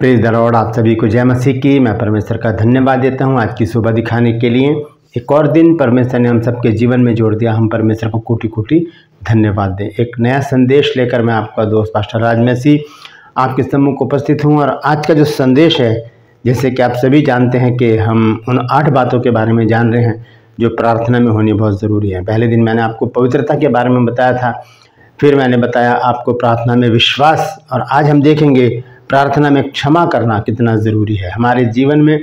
Praise the Lord. आप सभी को जय मसीह की। मैं परमेश्वर का धन्यवाद देता हूं आज की सुबह दिखाने के लिए। एक और दिन परमेश्वर ने हम सबके जीवन में जोड़ दिया। हम परमेश्वर को कोटि कोटि धन्यवाद दें। एक नया संदेश लेकर मैं आपका दोस्त पास्टर राज मसीह आपके सम्मुख उपस्थित हूं। और आज का जो संदेश है, जैसे कि आप सभी जानते हैं कि हम उन 8 बातों के बारे में जान रहे हैं जो प्रार्थना में होनी बहुत ज़रूरी है। पहले दिन मैंने आपको पवित्रता के बारे में बताया था, फिर मैंने बताया आपको प्रार्थना में विश्वास, और आज हम देखेंगे प्रार्थना में क्षमा करना कितना ज़रूरी है। हमारे जीवन में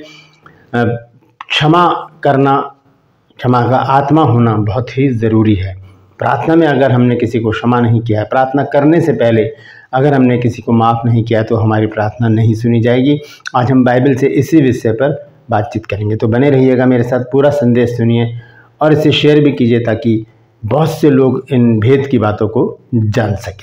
क्षमा करना, क्षमा का आत्मा होना बहुत ही ज़रूरी है। प्रार्थना में अगर हमने किसी को क्षमा नहीं किया है, प्रार्थना करने से पहले अगर हमने किसी को माफ़ नहीं किया, तो हमारी प्रार्थना नहीं सुनी जाएगी। आज हम बाइबल से इसी विषय पर बातचीत करेंगे, तो बने रहिएगा मेरे साथ। पूरा संदेश सुनिए और इसे शेयर भी कीजिए ताकि बहुत से लोग इन भेद की बातों को जान सकें।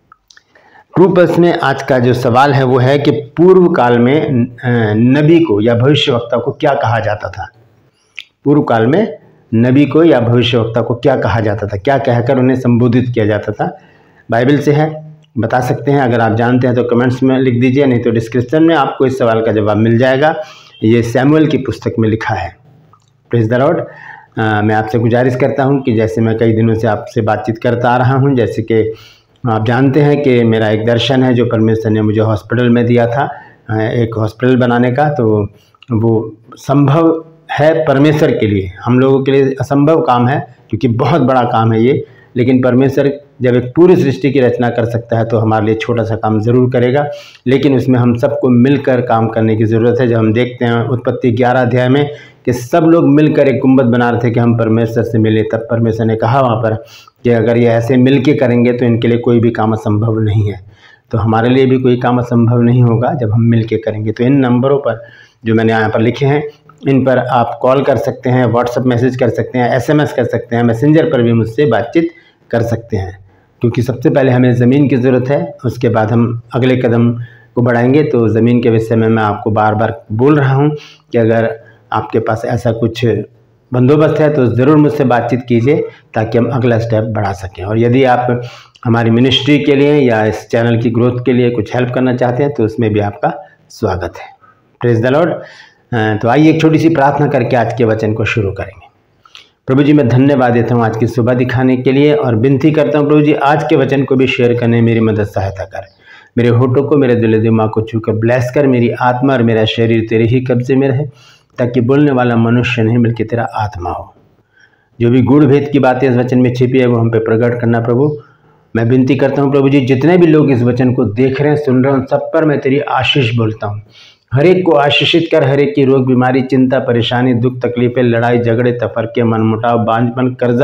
ट्रू पल्स में आज का जो सवाल है वो है कि पूर्व काल में नबी को या भविष्यवक्ता को क्या कहा जाता था। पूर्व काल में नबी को या भविष्यवक्ता को क्या कहा जाता था, क्या कहकर उन्हें संबोधित किया जाता था। बाइबल से है, बता सकते हैं। अगर आप जानते हैं तो कमेंट्स में लिख दीजिए, नहीं तो डिस्क्रिप्शन में आपको इस सवाल का जवाब मिल जाएगा। ये सैमुअल की पुस्तक में लिखा है। Praise the Lord. मैं आपसे गुजारिश करता हूं कि जैसे मैं कई दिनों से आपसे बातचीत करता आ रहा हूं, जैसे कि आप जानते हैं कि मेरा एक दर्शन है जो परमेश्वर ने मुझे हॉस्पिटल में दिया था, एक हॉस्पिटल बनाने का। तो वो संभव है परमेश्वर के लिए, हम लोगों के लिए असंभव काम है, क्योंकि बहुत बड़ा काम है ये। लेकिन परमेश्वर जब एक पूरी सृष्टि की रचना कर सकता है तो हमारे लिए छोटा सा काम ज़रूर करेगा, लेकिन उसमें हम सबको मिलकर काम करने की ज़रूरत है। जब हम देखते हैं उत्पत्ति 11 अध्याय में कि सब लोग मिलकर एक गुंबद बना रहे थे कि हम परमेश्वर से मिले, तब परमेश्वर ने कहा वहाँ पर कि अगर ये ऐसे मिल के करेंगे तो इनके लिए कोई भी काम असंभव नहीं है। तो हमारे लिए भी कोई काम असंभव नहीं होगा जब हम मिल के करेंगे। तो इन नंबरों पर जो मैंने यहाँ पर लिखे हैं, इन पर आप कॉल कर सकते हैं, व्हाट्सएप मैसेज कर सकते हैं, SMS कर सकते हैं, मैसेंजर पर भी मुझसे बातचीत कर सकते हैं। क्योंकि सबसे पहले हमें ज़मीन की ज़रूरत है, उसके बाद हम अगले कदम को बढ़ाएंगे। तो ज़मीन के विषय में मैं आपको बार बार बोल रहा हूँ कि अगर आपके पास ऐसा कुछ बंदोबस्त है तो ज़रूर मुझसे बातचीत कीजिए ताकि हम अगला स्टेप बढ़ा सकें। और यदि आप हमारी मिनिस्ट्री के लिए या इस चैनल की ग्रोथ के लिए कुछ हेल्प करना चाहते हैं तो उसमें भी आपका स्वागत है। Praise the Lord. तो आइए एक छोटी सी प्रार्थना करके आज के वचन को शुरू करेंगे। प्रभु जी, मैं धन्यवाद देता हूँ आज की सुबह दिखाने के लिए, और विनती करता हूँ प्रभु जी आज के वचन को भी शेयर करने में मेरी मदद सहायता कर। मेरे होठों को, मेरे दिल दिमाग को छूकर ब्लेस कर। मेरी आत्मा और मेरा शरीर तेरे ही कब्जे में रहे, ताकि बोलने वाला मनुष्य नहीं बल्कि तेरा आत्मा हो। जो भी गूढ़ भेद की बातें इस वचन में छिपी है वो हम पे प्रकट करना प्रभु। मैं विनती करता हूँ प्रभु जी, जितने भी लोग इस वचन को देख रहे हैं, सुन रहे हैं, उन सब पर मैं तेरी आशीष बोलता हूँ। हर एक को आशीषित कर। हर एक की रोग, बीमारी, चिंता, परेशानी, दुख, तकलीफें, लड़ाई झगड़े, तफरके, मनमुटाव, बांझपन, कर्जा,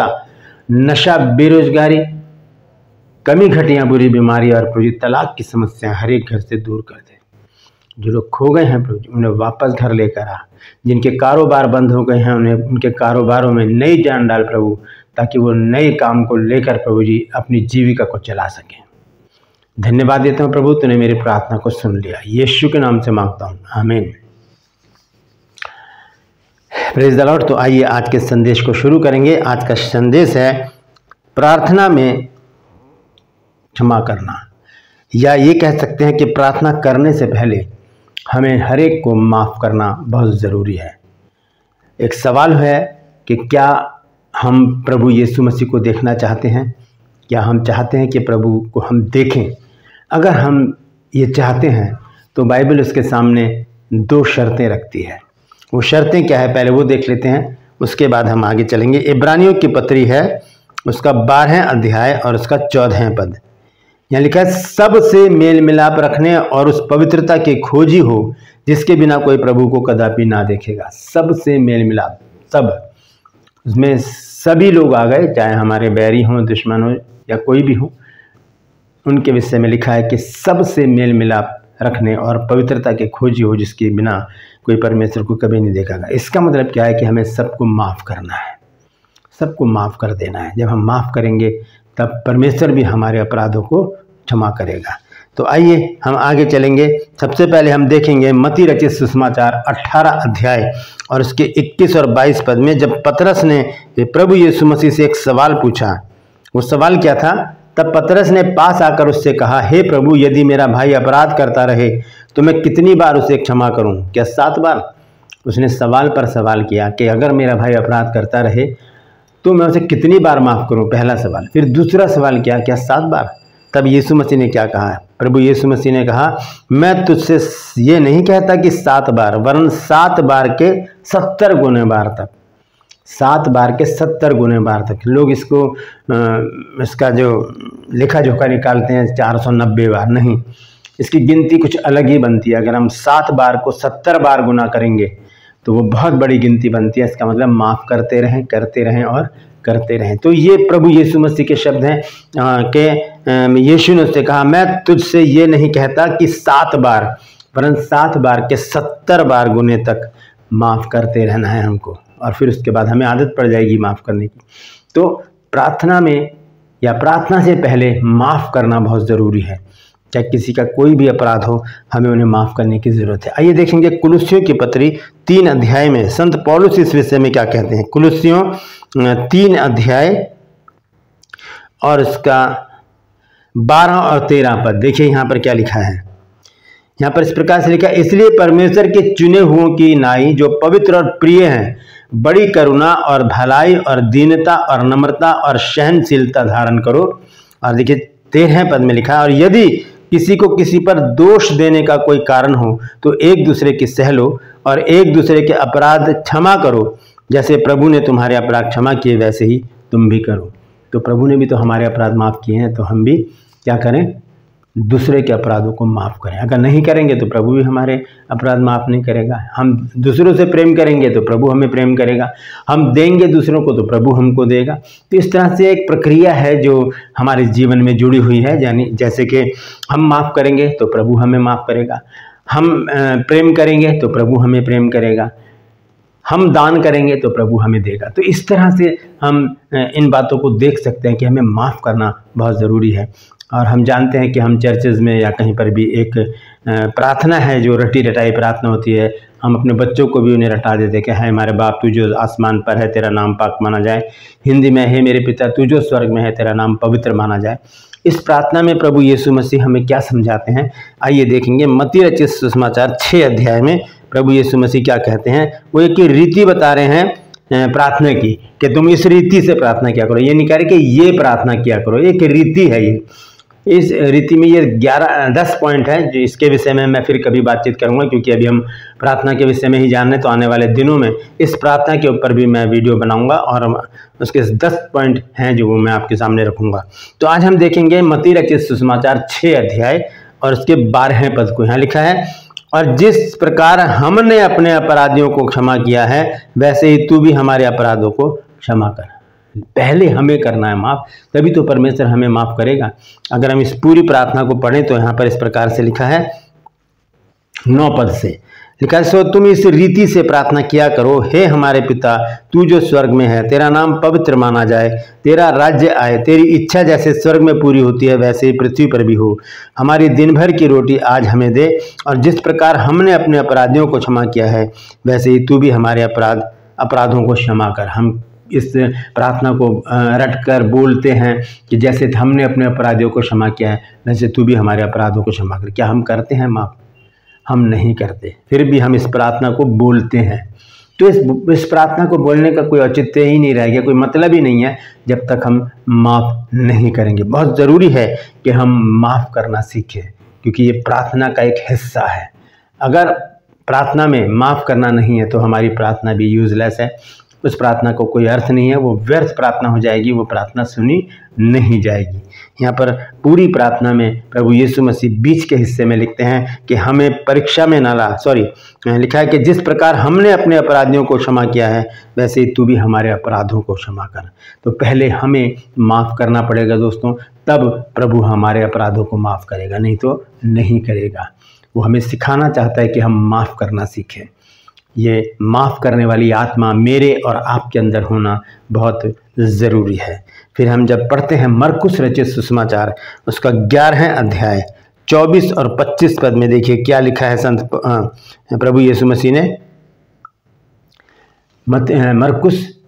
नशा, बेरोजगारी, कमी घटियाँ, बुरी बीमारी और प्रभु जी तलाक की समस्या हर एक घर से दूर कर दे। जो लोग खो गए हैं प्रभु जी, उन्हें वापस घर लेकर आ। जिनके कारोबार बंद हो गए हैं, उन्हें उनके कारोबारों में नई जान डाल प्रभु, ताकि वो नए काम को लेकर प्रभु जी अपनी जीविका को चला सकें। धन्यवाद देता हूँ प्रभु, तूने मेरी प्रार्थना को सुन लिया। यीशु के नाम से मांगता हूँ, आमीन। Praise the Lord. तो आइए आज के संदेश को शुरू करेंगे। आज का संदेश है प्रार्थना में क्षमा करना, या ये कह सकते हैं कि प्रार्थना करने से पहले हमें हर एक को माफ़ करना बहुत ज़रूरी है। एक सवाल है कि क्या हम प्रभु यीशु मसीह को देखना चाहते हैं? क्या हम चाहते हैं कि प्रभु को हम देखें? अगर हम ये चाहते हैं तो बाइबल उसके सामने 2 शर्तें रखती है। वो शर्तें क्या है पहले वो देख लेते हैं, उसके बाद हम आगे चलेंगे। इब्रानियों की पत्री है, उसका 12वां अध्याय और उसका 14वां पद। यहाँ लिखा है, सबसे मेल मिलाप रखने और उस पवित्रता के खोजी हो जिसके बिना कोई प्रभु को कदापि ना देखेगा। सबसे मेल मिलाप, सब, उसमें सभी लोग आ गए, चाहे हमारे बैरी हों, दुश्मन हो या कोई भी हो, उनके विषय में लिखा है कि सबसे मेल मिलाप रखने और पवित्रता के खोजी हो जिसके बिना कोई परमेश्वर को कभी नहीं देखेगा। इसका मतलब क्या है कि हमें सबको माफ़ करना है, सबको माफ़ कर देना है। जब हम माफ़ करेंगे तब परमेश्वर भी हमारे अपराधों को क्षमा करेगा। तो आइए हम आगे चलेंगे। सबसे पहले हम देखेंगे मत्ती रचित सुसमाचार 18 अध्याय और उसके 21 और 22 पद में, जब पतरस ने प्रभु यीशु मसीह से एक सवाल पूछा। वो सवाल क्या था? तब पतरस ने पास आकर उससे कहा, हे प्रभु, यदि मेरा भाई अपराध करता रहे तो मैं कितनी बार उसे क्षमा करूं? क्या 7 बार? उसने सवाल पर सवाल किया कि अगर मेरा भाई अपराध करता रहे तो मैं उसे कितनी बार माफ़ करूं? पहला सवाल। फिर दूसरा सवाल किया, क्या 7 बार? तब यीशु मसीह ने क्या कहा? प्रभु यीशु मसीह ने कहा, मैं तुझसे ये नहीं कहता कि 7 बार, वरन 7 बार के 70 गुने बार तक। 7 बार के 70 गुने बार तक। लोग इसको इसका जो लेखा जोखा निकालते हैं 490 बार, नहीं, इसकी गिनती कुछ अलग ही बनती है। अगर हम 7 बार को 70 बार गुना करेंगे तो वो बहुत बड़ी गिनती बनती है। इसका मतलब माफ़ करते रहें, करते रहें और करते रहें। तो ये प्रभु यीशु मसीह के शब्द हैं कि यीशु ने उससे कहा, मैं तुझसे ये नहीं कहता कि 7 बार, वरन 7 बार के 70 बार गुने तक माफ़ करते रहना है हमको। और फिर उसके बाद हमें आदत पड़ जाएगी माफ़ करने की। तो प्रार्थना में या प्रार्थना से पहले माफ़ करना बहुत ज़रूरी है। चाहे किसी का कोई भी अपराध हो, हमें उन्हें माफ़ करने की ज़रूरत है। आइए देखेंगे कुलुस्सियों की पत्री 3 अध्याय में संत पौलुस इस विषय में क्या कहते हैं। कुलुस्सियों 3 अध्याय और इसका 12 और 13 पद देखिए, यहाँ पर क्या लिखा है। यहाँ पर इस प्रकार से लिखा, इसलिए परमेश्वर के चुने हुओं की नाई जो पवित्र और प्रिय हैं, बड़ी करुणा और भलाई और दीनता और नम्रता और सहनशीलता धारण करो। और देखिए 13 पद में लिखा, और यदि किसी को किसी पर दोष देने का कोई कारण हो तो एक दूसरे की सह लो और एक दूसरे के अपराध क्षमा करो, जैसे प्रभु ने तुम्हारे अपराध क्षमा किए वैसे ही तुम भी करो। तो प्रभु ने भी तो हमारे अपराध माफ़ किए हैं, तो हम भी क्या करें? दूसरे के अपराधों को माफ़ करें। अगर नहीं करेंगे तो प्रभु भी हमारे अपराध माफ़ नहीं करेगा। हम दूसरों से प्रेम करेंगे तो प्रभु हमें प्रेम करेगा। हम देंगे दूसरों को तो प्रभु हमको देगा। तो इस तरह से एक प्रक्रिया है जो हमारे जीवन में जुड़ी हुई है। यानी जैसे कि हम माफ़ करेंगे तो प्रभु हमें माफ़ करेगा, हम प्रेम करेंगे तो प्रभु हमें प्रेम करेगा, हम दान करेंगे तो प्रभु हमें देगा। तो इस तरह से हम इन बातों को देख सकते हैं कि हमें माफ़ करना बहुत ज़रूरी है। और हम जानते हैं कि हम चर्चेज़ में या कहीं पर भी एक प्रार्थना है जो रटी रटाई प्रार्थना होती है। हम अपने बच्चों को भी उन्हें रटा देते कि है हमारे बाप तू जो आसमान पर है तेरा नाम पाक माना जाए। हिंदी में है मेरे पिता तू जो स्वर्ग में है तेरा नाम पवित्र माना जाए। इस प्रार्थना में प्रभु यीशु मसीह हमें क्या समझाते हैं, आइए देखेंगे। मत्ती रचित सुसमाचार 6 अध्याय में प्रभु यीशु मसीह क्या कहते हैं। वो एक रीति बता रहे हैं प्रार्थना की कि तुम इस रीति से प्रार्थना किया करो। ये नहीं कह रहे कि ये प्रार्थना किया करो, एक रीति है ये। इस रीति में ये 10 पॉइंट है जो इसके विषय में मैं फिर कभी बातचीत करूंगा, क्योंकि अभी हम प्रार्थना के विषय में ही जानने, तो आने वाले दिनों में इस प्रार्थना के ऊपर भी मैं वीडियो बनाऊंगा और उसके 10 पॉइंट हैं जो मैं आपके सामने रखूंगा। तो आज हम देखेंगे मत्ती रचित सुसमाचार 6 अध्याय और उसके 12वें पद को। यहाँ लिखा है, और जिस प्रकार हमने अपने अपराधियों को क्षमा किया है वैसे ही तू भी हमारे अपराधों को क्षमा कर। पहले हमें करना है माफ़, तभी तो परमेश्वर हमें माफ़ करेगा। अगर हम इस पूरी प्रार्थना को पढ़ें तो यहाँ पर इस प्रकार से लिखा है, 9 पद से लिखा है, सो तुम इस रीति से प्रार्थना किया करो, हे हमारे पिता तू जो स्वर्ग में है, तेरा नाम पवित्र माना जाए, तेरा राज्य आए, तेरी इच्छा जैसे स्वर्ग में पूरी होती है वैसे ही पृथ्वी पर भी हो। हमारी दिन भर की रोटी आज हमें दे, और जिस प्रकार हमने अपने अपराधियों को क्षमा किया है वैसे ही तू भी हमारे अपराधों को क्षमा कर। हम इस प्रार्थना को रटकर बोलते हैं कि जैसे हमने अपने अपराधियों को क्षमा किया है वैसे तू भी हमारे अपराधों को क्षमा कर। क्या हम करते हैं माफ़? हम नहीं करते, फिर भी हम इस प्रार्थना को बोलते हैं। तो इस प्रार्थना को बोलने का कोई औचित्य ही नहीं रह गया, कोई मतलब ही नहीं है जब तक हम माफ़ नहीं करेंगे। बहुत ज़रूरी है कि हम माफ़ करना सीखें, क्योंकि ये प्रार्थना का एक हिस्सा है। अगर प्रार्थना में माफ़ करना नहीं है तो हमारी प्रार्थना भी यूज़लेस है, उस प्रार्थना को कोई अर्थ नहीं है, वो व्यर्थ प्रार्थना हो जाएगी, वो प्रार्थना सुनी नहीं जाएगी। यहाँ पर पूरी प्रार्थना में प्रभु यीशु मसीह बीच के हिस्से में लिखते हैं कि हमें परीक्षा में ना ला, लिखा है कि जिस प्रकार हमने अपने अपराधियों को क्षमा किया है वैसे ही तू भी हमारे अपराधों को क्षमा कर। तो पहले हमें माफ़ करना पड़ेगा दोस्तों, तब प्रभु हमारे अपराधों को माफ़ करेगा, नहीं तो नहीं करेगा। वो हमें सिखाना चाहता है कि हम माफ़ करना सीखें। ये माफ़ करने वाली आत्मा मेरे और आपके अंदर होना बहुत ज़रूरी है। फिर हम जब पढ़ते हैं मरकुस रचित सुसमाचार उसका 11वें अध्याय 24 और 25 पद में, देखिए क्या लिखा है संत प्रभु यीशु मसीह ने। मरकुस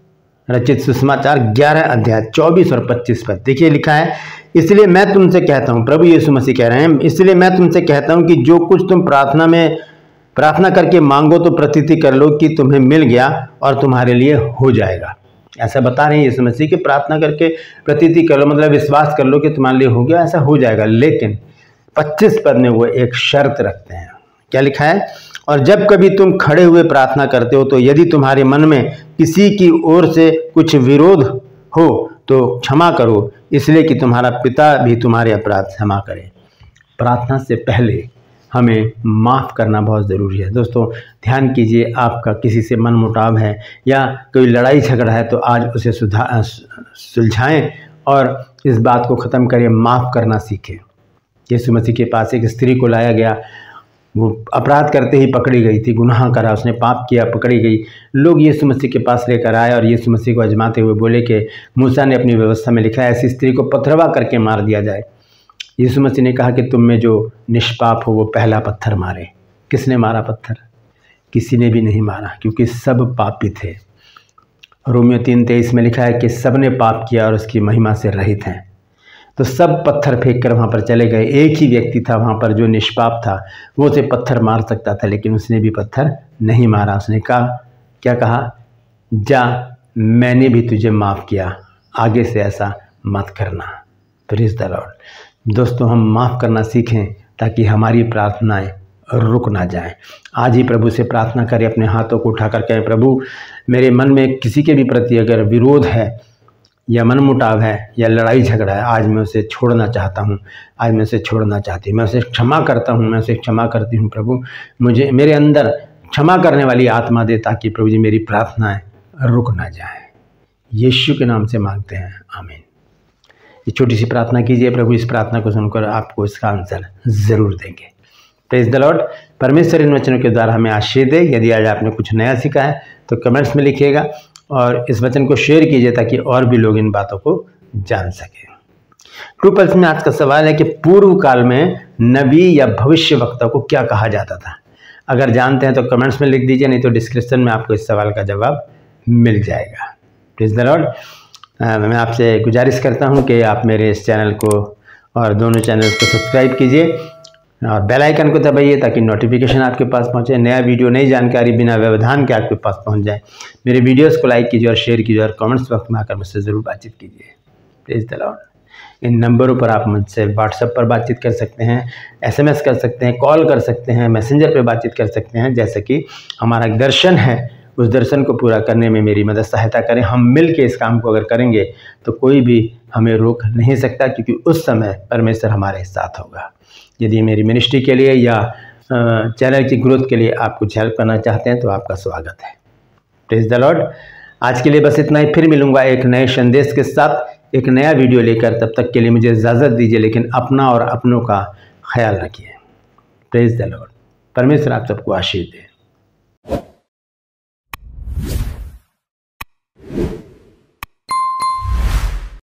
रचित सुसमाचार 11 अध्याय 24 और 25 पद। देखिए लिखा है, इसलिए मैं तुमसे कहता हूँ, प्रभु यीशु मसीह कह रहे हैं, इसलिए मैं तुमसे कहता हूँ कि जो कुछ तुम प्रार्थना करके मांगो तो प्रतीति कर लो कि तुम्हें मिल गया और तुम्हारे लिए हो जाएगा। ऐसा बता रहे हैं यीशु मसीह कि प्रार्थना करके प्रतीति कर लो, मतलब विश्वास कर लो कि तुम्हारे लिए हो गया, ऐसा हो जाएगा। लेकिन 25 पद में वो एक शर्त रखते हैं। क्या लिखा है, और जब कभी तुम खड़े हुए प्रार्थना करते हो तो यदि तुम्हारे मन में किसी की ओर से कुछ विरोध हो तो क्षमा करो, इसलिए कि तुम्हारा पिता भी तुम्हारे अपराध क्षमा करे। प्रार्थना से पहले हमें माफ़ करना बहुत ज़रूरी है। दोस्तों ध्यान कीजिए, आपका किसी से मनमुटाव है या कोई लड़ाई झगड़ा है तो आज उसे सुलझाएं और इस बात को ख़त्म करें, माफ़ करना सीखें। यीशु मसीह के पास एक स्त्री को लाया गया, वो अपराध करते ही पकड़ी गई थी, गुनाह करा, उसने पाप किया, पकड़ी गई। लोग यीशु मसीह के पास लेकर आए और यीशु मसीह को आजमाते हुए बोले कि मूसा ने अपनी व्यवस्था में लिखा है ऐसी स्त्री को पथरवा करके मार दिया जाए। यीशु मसीह ने कहा कि तुम में जो निष्पाप हो वो पहला पत्थर मारे। किसने मारा पत्थर? किसी ने भी नहीं मारा, क्योंकि सब पापी थे। रोमियो 3:23 में लिखा है कि सब ने पाप किया और उसकी महिमा से रहित हैं। तो सब पत्थर फेंक कर वहाँ पर चले गए। एक ही व्यक्ति था वहाँ पर जो निष्पाप था, वो उसे पत्थर मार सकता था, लेकिन उसने भी पत्थर नहीं मारा। उसने कहा, क्या कहा? जा, मैंने भी तुझे माफ़ किया, आगे से ऐसा मत करना। Praise the Lord. दोस्तों हम माफ़ करना सीखें ताकि हमारी प्रार्थनाएं रुक ना जाएं। आज ही प्रभु से प्रार्थना करें, अपने हाथों को उठाकर कहें, प्रभु मेरे मन में किसी के भी प्रति अगर विरोध है या मनमुटाव है या लड़ाई झगड़ा है, आज मैं उसे छोड़ना चाहता हूँ, आज मैं उसे छोड़ना चाहती हूँ, मैं उसे क्षमा करता हूँ, मैं उसे क्षमा करती हूँ। प्रभु मुझे मेरे अंदर क्षमा करने वाली आत्मा दे ताकि प्रभु जी मेरी प्रार्थनाएं रुक ना जाएं। यीशु के नाम से मांगते हैं, आमीन। ये छोटी सी प्रार्थना कीजिए, प्रभु इस प्रार्थना को सुनकर आपको इसका आंसर ज़रूर देंगे। Praise the Lord. परमेश्वर इन वचनों के द्वारा हमें आशीष दे। यदि आज आपने कुछ नया सीखा है तो कमेंट्स में लिखिएगा और इस वचन को शेयर कीजिए ताकि और भी लोग इन बातों को जान सकें। ट्रू पल्स में आज का सवाल है कि पूर्व काल में नबी या भविष्य वक्ता को क्या कहा जाता था? अगर जानते हैं तो कमेंट्स में लिख दीजिए, नहीं तो डिस्क्रिप्शन में आपको इस सवाल का जवाब मिल जाएगा। Praise the Lord. मैं आपसे गुजारिश करता हूं कि आप मेरे इस चैनल को और दोनों चैनल्स को सब्सक्राइब कीजिए और बेल आइकन को दबाइए ताकि नोटिफिकेशन आपके पास पहुंचे, नया वीडियो, नई जानकारी बिना व्यवधान के आपके पास पहुंच जाए। मेरे वीडियोस को लाइक कीजिए और शेयर कीजिए और कमेंट्स बॉक्स में आकर मुझसे ज़रूर बातचीत कीजिए। Praise the Lord. इन नंबरों पर आप मुझसे व्हाट्सएप पर बातचीत कर सकते हैं, SMS कर सकते हैं, कॉल कर सकते हैं, मैसेंजर पर बातचीत कर सकते हैं। जैसे कि हमारा एक दर्शन है, उस दर्शन को पूरा करने में मेरी मदद सहायता करें। हम मिल के इस काम को अगर करेंगे तो कोई भी हमें रोक नहीं सकता, क्योंकि उस समय परमेश्वर हमारे साथ होगा। यदि मेरी मिनिस्ट्री के लिए या चैनल की ग्रोथ के लिए आप कुछ हेल्प करना चाहते हैं तो आपका स्वागत है। Praise the Lord. आज के लिए बस इतना ही। फिर मिलूंगा एक नए संदेश के साथ, एक नया वीडियो लेकर। तब तक के लिए मुझे इजाज़त दीजिए, लेकिन अपना और अपनों का ख्याल रखिए। Praise the Lord. परमेश्वर आप सबको आशीष दे।